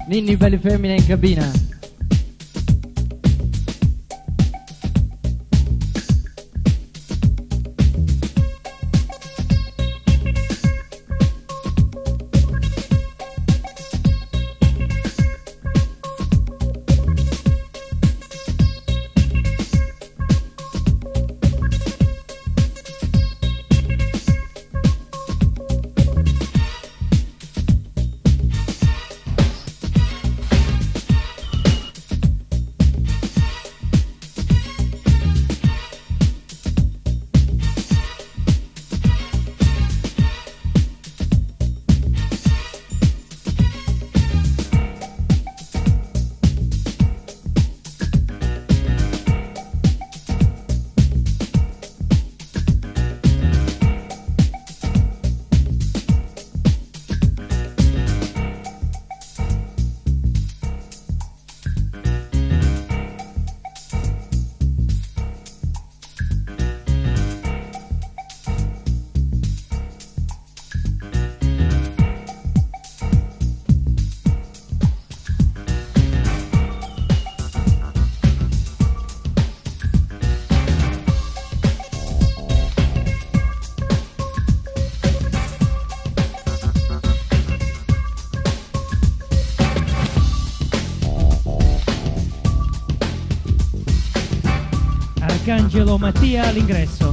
Ninni belli femmine in cabina. Arcangelo Mattia all'ingresso.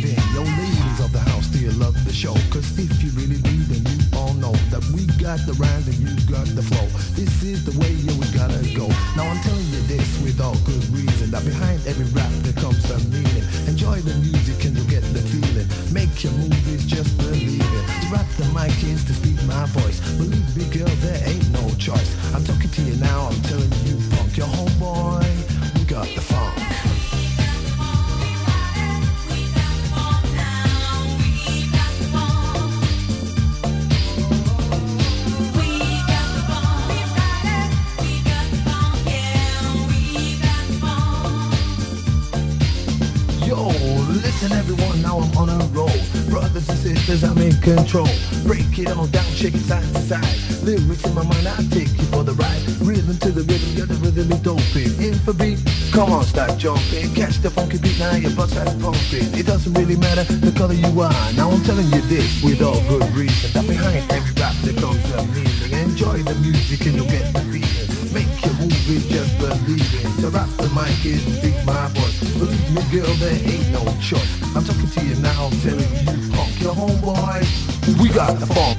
believe in. Yo, ladies of the house, do you love the show? Cause if you really do, then you all know that we got the rhymes and you got the flow. This is the way, yeah, we gotta go. Now I'm telling you this with all good reason, that behind every rap there comes the meaning. Enjoy the music and you'll get the feeling. Make your movies, just believe it. To rap the mic is to speak my voice. Believe me, girl, there ain't no choice. I'm talking to you now, I'm telling you, punk, your homeboy, we got the funk. Listen everyone, now I'm on a roll. Brothers and sisters, I'm in control. Break it all down, shake it side to side. Lyrics in my mind, I take you for the ride. Rhythm to the rhythm, yeah, the rhythm is doping. In for beat, come on, start jumping. Catch the funky beat, now your butt starts pumping. It doesn't really matter the color you are. Now I'm telling you this with all good reason, that behind every rap there comes a meaning. Enjoy the music and you'll get the feeling. Make your movie, just believe it. To rap the mic is to speak my voice. Believe me, girl, there ain't no choice. I'm talking to you now, I'm telling you, punk, your homeboy, we got the funk.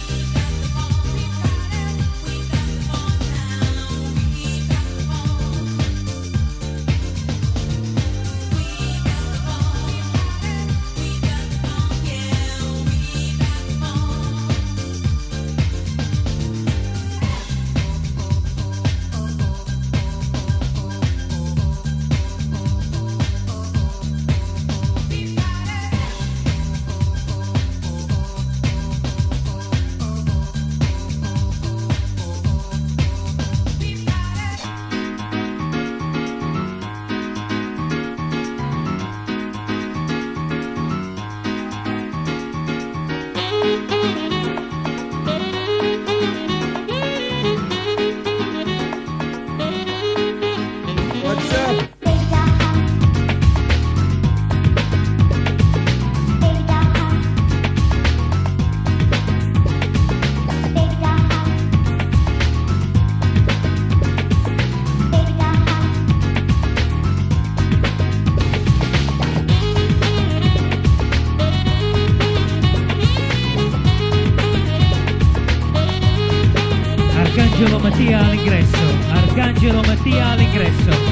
Arcangelo Mattia all'ingresso. Arcangelo Mattia all'ingresso.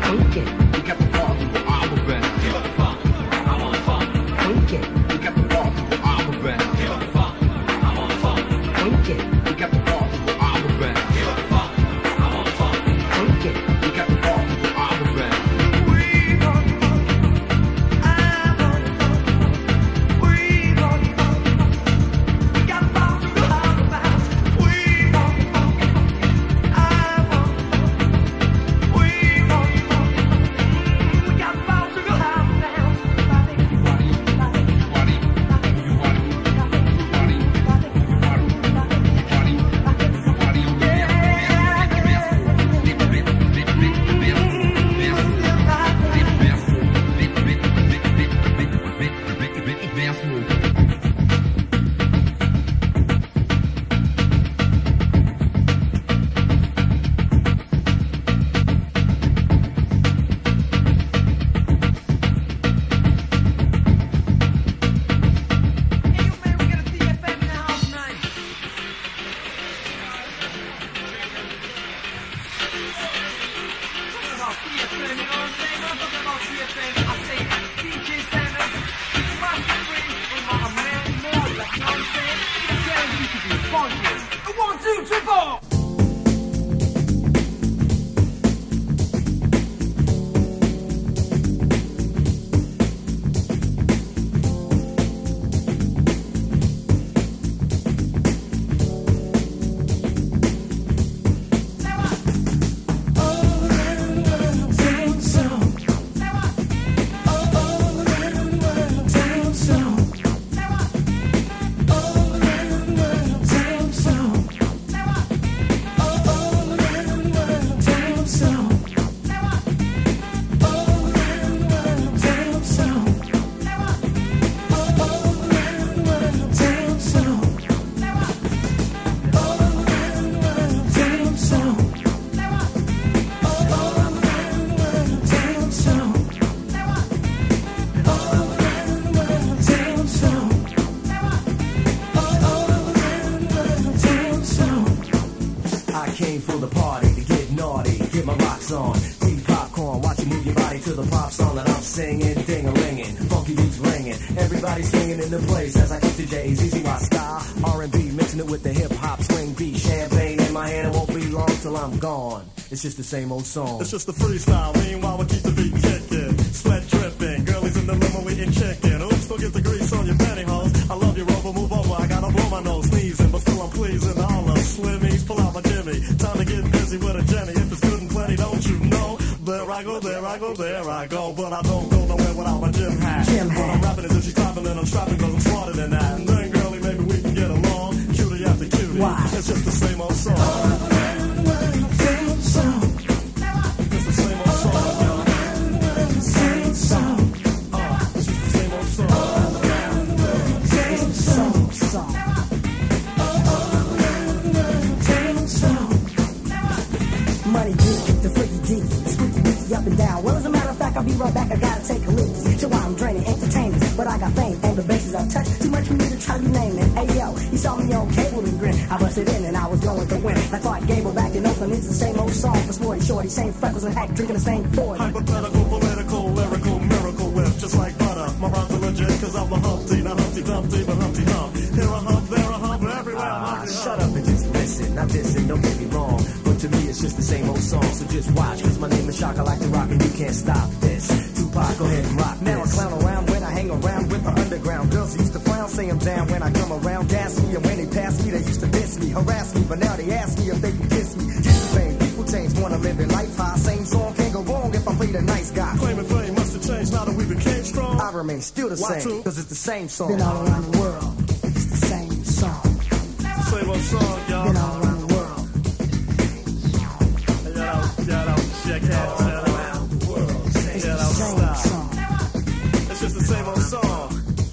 Funky. You got the funk. I'm a band. Give up the funk. I'm on funk. Funky. You got the funk. I'm a band. Give up the funk. I'm on funk. Funky. You got the funk. I'm a band. Give up the funk. I'm on funk. Funky. You got the funk. I'm a band. It's just the same old song. It's just a freestyle. Meanwhile, we keep the beat kicking. Sweat dripping. Girlies in the limo, we eating chicken. Oops, don't get the grease on your pantyhose. I love you, Rover. Move over. I gotta blow my nose. Sneezing, but still I'm pleasing. All of Slimmies, pull out my Jimmy. Time to get busy with a Jenny. If it's good and plenty, don't you know? There I go, there I go, there I go. But I don't go nowhere without my gym hat. When I'm rapping as if she's clapping and I'm strapping cause I'm smarter than that. And then, girlie, maybe we can get along. Cutie after cutie. Why? It's just the same old song. I'll be right back, I gotta take a lick. So I'm draining entertainers, but I got fame on the bases I touch. Too much for me to try to name it. Hey yo, you saw me on cable and grin. I busted in and I was going to win. Like Clark Gable back in Oakland, it's the same old song for Sporty Shorty. Same freckles and hack, drinking the same 40. Hypothetical, political, lyrical, miracle whip. Just like butter, my rhymes are legit, cause I'm a Humpty. Not Humpty Dumpty, but Humpty Hump. Here a hump, there a hump, everywhere I'm Humpty Hump. Shut up and just listen, not dissing, don't get me wrong. But to me it's just the same old song, so just watch. Cause my name is Shock, I like to rock and you can't stop this. Tupac, go ahead and rock now this. I clown around when I hang around with the underground. Girls used to frown, say I'm down when I come around. Gas me, and when they pass me, they used to diss me, harass me. But now they ask me if they can kiss me. Just fame, people change, wanna live in life high. Same song can't go wrong if I play the nice guy. Claiming fame must have changed now that we became strong. I remain still the Why same, true? cause it's the same song. Been all around the world, it's the same song. Same old song, y'all. Been all around the world. Check it out. It's the same song. It's just the same old song.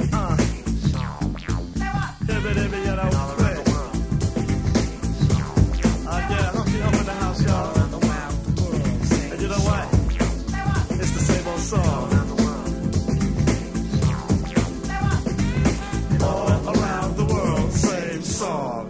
Hibby, you know, quick. Yeah, Humpty Hump in the house, y'all. And you know what? It's the same old song. All around the world, same song.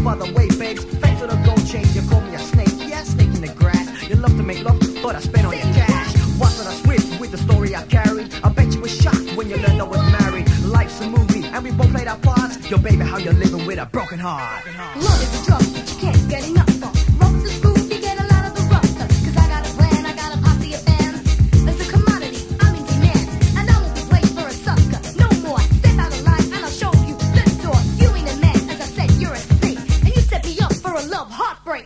by the way, babes, thanks for the gold chain. You call me a snake, yeah, snake in the grass. You love to make love, but I spend all your cash. Why should I switch with the story I carried? I bet you were shocked when you learned I was married. Life's a movie, and we both played our parts. Yo, baby, how you living with a broken heart? Love is a drug you can't get enough of. Rock the spoon, you get a lot of the rough stuff. Cause I got a plan, I got a posse of fans. It's a commodity, I'm in demand. And I won't be played for a sucker. No more, step out of line and I'll show you the door. You ain't a man, as I said, you're a snake. And you set me up for a love heartbreak.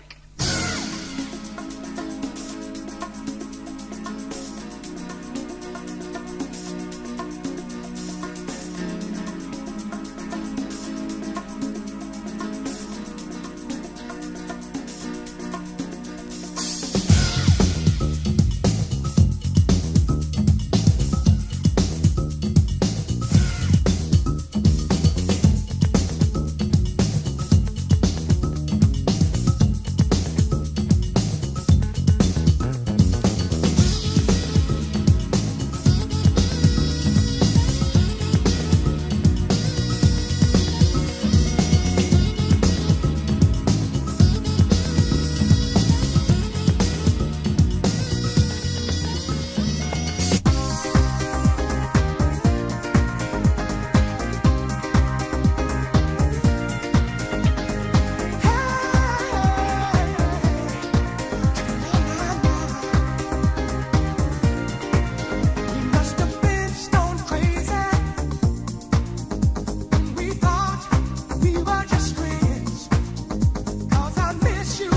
We thought we were just friends, 'cause I miss you.